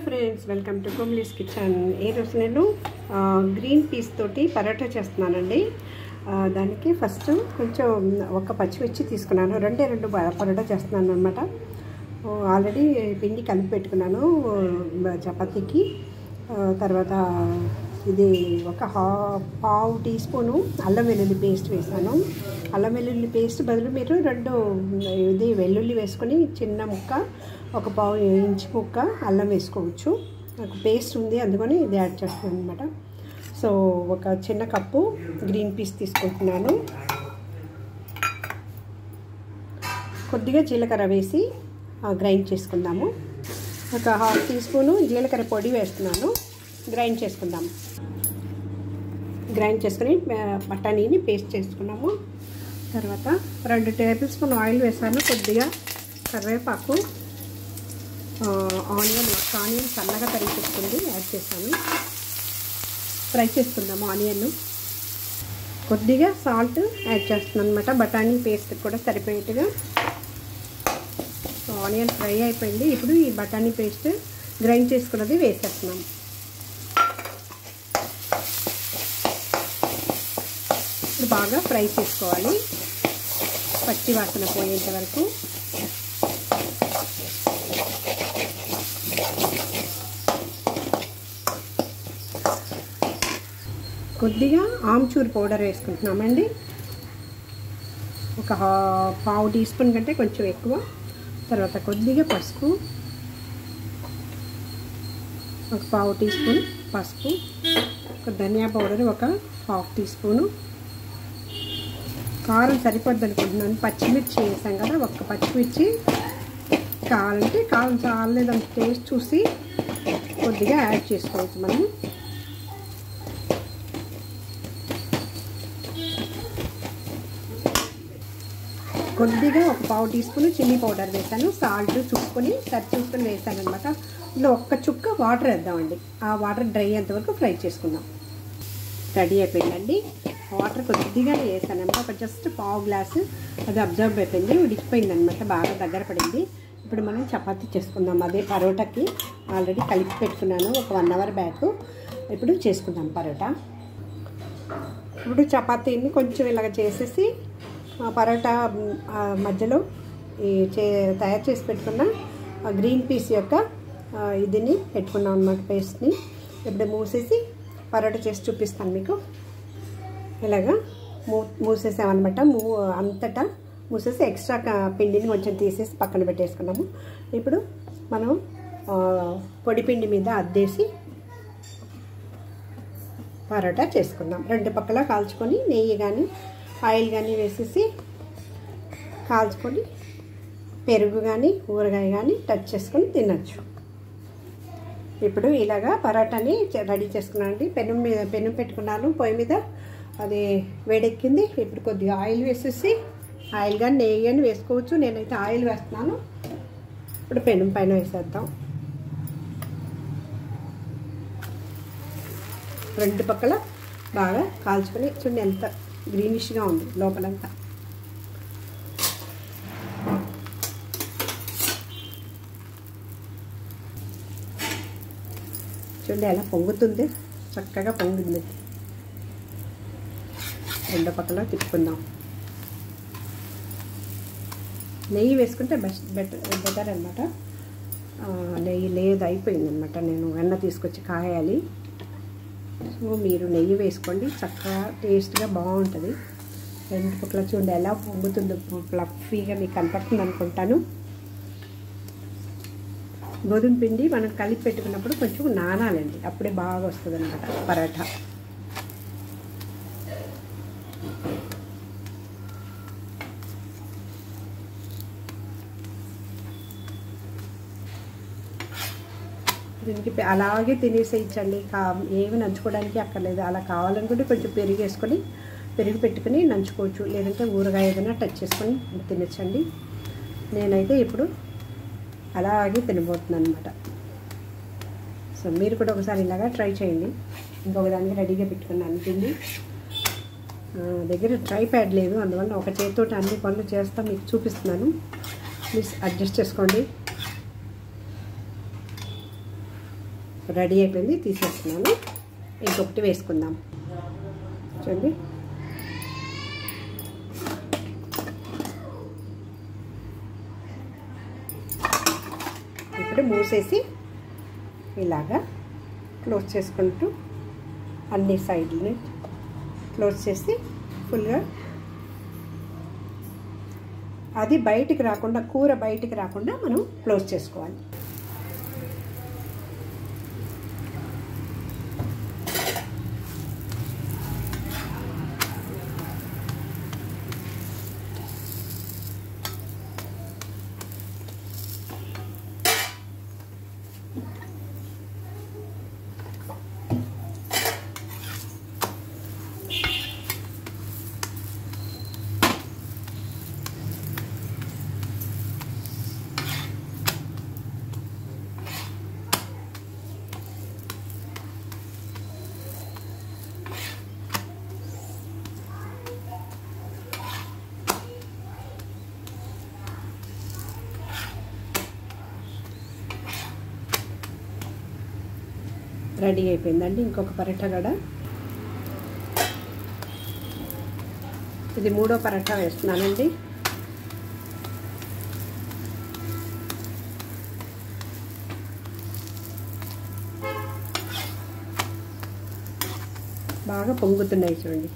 Friends, welcome to కోమ్లీస్ kitchen. ఈరోజు నేను గ్రీన్ పీస్ తోటి పరోటా చేస్తున్నానండి. దానికి ఫస్ట్ కొంచెం ఒక పచ్చిమిర్చి తీసుకున్నాను. రెండు పరోటా చేస్తున్నాను అనమాట. ఆల్రెడీ పిండి కలిపి పెట్టుకున్నాను చపాతీకి. తర్వాత ఇది ఒక పావు టీ స్పూను అల్లం వెల్లుల్లి పేస్ట్ వేసాను. అల్లం వెల్లుల్లి పేస్ట్ బదులు మీరు ఇది వెల్లుల్లి వేసుకొని చిన్న ముక్క, ఒక పావు ఇంచు ముక్క అల్లం వేసుకోవచ్చు. నాకు పేస్ట్ ఉంది అందుకని ఇది యాడ్ చేస్తున్నాను అనమాట. సో ఒక చిన్న కప్పు గ్రీన్ పీస్ తీసుకుంటున్నాను. కొద్దిగా జీలకర్ర వేసి గ్రైండ్ చేసుకుందాము. ఒక హాఫ్ టీ స్పూను జీలకర్ర పొడి వేస్తున్నాను. గ్రైండ్ చేసుకుందాము. గ్రైండ్ చేసుకుని బఠానీని పేస్ట్ చేసుకున్నాము. తర్వాత 2 టేబుల్ స్పూన్ ఆయిల్ వేసాను. కొద్దిగా కరివేపాకు, ఆనియన్ సన్నగా తరిగి పెట్టుకుంది యాడ్ చేశాను. ఫ్రై చేసుకుందాము ఆనియన్. కొద్దిగా సాల్ట్ యాడ్ చేస్తున్నాను అనమాట, బఠానీ పేస్ట్ కూడా సరిపోయేట్టుగా. ఆనియన్ ఫ్రై అయిపోయింది. ఇప్పుడు ఈ బఠానీ పేస్ట్ గ్రైండ్ చేసుకున్నది వేసేస్తున్నాం. ఇప్పుడు బాగా ఫ్రై చేసుకోవాలి, పచ్చి వాసన పోయేంత వరకు. కొద్దిగా ఆమ్చూర్ పౌడర్ వేసుకుంటున్నామండి. ఒక పావు టీ స్పూన్ కంటే కొంచెం ఎక్కువ. తర్వాత కొద్దిగా పసుపు, ఒక పావు టీ స్పూన్ పసుపు. ఒక ధనియా పౌడర్ ఒక హాఫ్ టీ స్పూను. కారం సరిపోద్ది అనుకుంటున్నాను. పచ్చిమిర్చి వేసాం కదా, ఒక్క పచ్చిమిర్చి. కావాలంటే కారం చాలేదంత టేస్ట్ చూసి కొద్దిగా యాడ్ చేసుకోవచ్చు మనం. కొద్దిగా ఒక పావు టీ స్పూన్ చిల్లీ పౌడర్ వేసాను. సాల్ట్ చూసుకొని చూసుకొని వేసాను అనమాట. ఇందులో ఒక్క చుక్క వాటర్ వేద్దామండి. ఆ వాటర్ డ్రై అయ్యేంత వరకు ఫ్రై చేసుకుందాం. రెడీ అయిపోయిందండి. వాటర్ కొద్దిగానే వేసాను అనమాట, ఒక జస్ట్ పావు గ్లాసు. అది అబ్జర్వ్ అయిపోయింది, ఉడికిపోయింది అనమాట, బాగా దగ్గర పడింది. ఇప్పుడు మనం చపాతీ చేసుకుందాం. అదే పరోటాకి ఆల్రెడీ కలిపి పెట్టుకున్నాను ఒక 1 అవర్ బ్యాక్. ఇప్పుడు చేసుకుందాం పరోటా. ఇప్పుడు చపాతీని కొంచెం ఇలాగ చేసేసి పరోటా మధ్యలో ఈ తయారు చేసి పెట్టుకున్న గ్రీన్ పీస్ యొక్క ఇదిని పెట్టుకున్నాం అన్నమాట, పేస్ట్ని. ఇప్పుడు మూసేసి పరోటా చేసి చూపిస్తాను మీకు. ఇలాగా మూసేసామన్నమాట. అంతటా మూసేసి ఎక్స్ట్రా పిండిని కొంచెం తీసేసి పక్కన పెట్టేసుకున్నాము. ఇప్పుడు మనం పొడి పిండి మీద అద్దేసి పరోటా చేసుకుందాం. 2 పక్కల కాల్చుకొని నెయ్యి కానీ ఆయిల్ కానీ వేసేసి కాల్చుకొని పెరుగు కానీ ఊరగాయ కానీ టచ్ చేసుకొని తినచ్చు. ఇప్పుడు ఇలాగా పరోటాని రెడీ చేసుకున్నానండి. పెను పెట్టుకున్నాను పొయ్యి మీద, అది వేడెక్కింది. ఇప్పుడు కొద్దిగా ఆయిల్ వేసేసి, ఆయిల్ కానీ నెయ్యి కానీ వేసుకోవచ్చు. నేనైతే ఆయిల్ వేస్తున్నాను. ఇప్పుడు పెను పైన వేసేద్దాం. 2 పక్కల బాగా కాల్చుకొని చూడండి ఎంత గ్రీనిష్గా ఉంది లోపలంతా. చూడండి ఎలా పొంగుతుంది, చక్కగా పొంగుతుంది. 2 పక్కల తిప్పుకుందాం. నెయ్యి వేసుకుంటే బెటర్ అనమాట. నెయ్యి లేదు, అయిపోయిందనమాట. నేను వెన్న తీసుకొచ్చి కాయాలి. సో మీరు నెయ్యి వేసుకోండి, చక్కగా టేస్ట్గా బాగుంటుంది. 2 పక్కల చూడండి ఎలా పొంగుతుందో, ఫ్లఫీగా మీకు కనపడుతుంది అనుకుంటాను. గోధుమ పిండి మనం కలిపి పెట్టుకున్నప్పుడు కొంచెం నానాలండి, అప్పుడే బాగా వస్తుంది అనమాట పరోటా. దీనికి అలాగే తినేసేయచ్చండి, ఏమి నంచుకోవడానికి అక్కర్లేదు. అలా కావాలనుకుంటే కొంచెం పెరుగు వేసుకొని పెరుగు పెట్టుకుని నంచుకోవచ్చు, లేదంటే ఊరగాయ ఏదైనా టచ్ చేసుకొని తినచ్చండి. నేనైతే ఇప్పుడు అలాగే తినబోతున్నాను అనమాట. సో మీరు కూడా ఒకసారి ఇలాగా ట్రై చేయండి. ఇంకొక దానికి రెడీగా పెట్టుకున్నాను పిండి. దగ్గర ట్రై ప్యాడ్ లేదు, అందువల్ల ఒక చేతితో అన్ని పనులు చేస్తా మీకు చూపిస్తున్నాను. ప్లీజ్ అడ్జస్ట్ చేసుకోండి. రెడీ అయిపోయింది, తీసేస్తున్నాను. ఇంకొకటి వేసుకుందాం. చూడండి, ఇప్పుడు మూసేసి ఇలాగా క్లోజ్ చేసుకుంటూ అన్ని సైడ్ని క్లోజ్ చేసి ఫుల్గా అది బయటికి రాకుండా, కూర బయటికి రాకుండా మనం క్లోజ్ చేసుకోవాలి. రెడీ అయిపోయిందండి. ఇంకొక పరోటా కూడా, ఇది 3వ పరోటా వేస్తున్నానండి. బాగా పొంగుతున్నాయి చూడండి.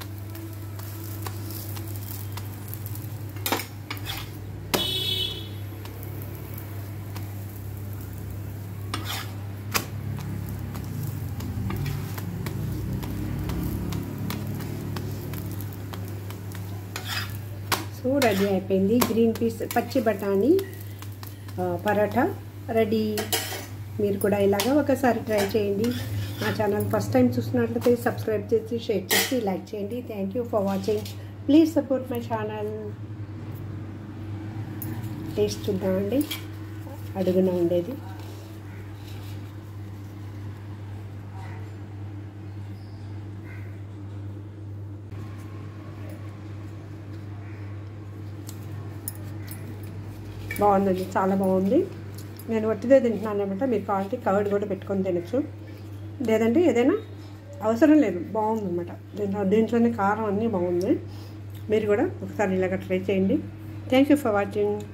సో రెడీ అయిపోయింది. గ్రీన్ పీస్ పచ్చి బఠానీ పరోటా రెడీ. మీరు కూడా ఇలాగా ఒకసారి ట్రై చేయండి. మా ఛానల్ ఫస్ట్ టైం చూసినట్లయితే సబ్స్క్రైబ్ చేసి, షేర్ చేసి, లైక్ చేయండి. Thank you for watching. Please support my channel. Taste చూద్దామండి, అడుగున ఉండేది. బాగుందండి, చాలా బాగుంది. నేను వట్టిదే తింటున్నాను అనమాట. మీరు కావాలంటే కర్డ్ కూడా పెట్టుకొని తినచ్చు, లేదంటే ఏదైనా అవసరం లేదు. బాగుంది అనమాట. దీంట్లోనే కారం అన్నీ బాగుంది. మీరు కూడా ఒకసారి ఇలాగ ట్రై చేయండి. Thank you for watching.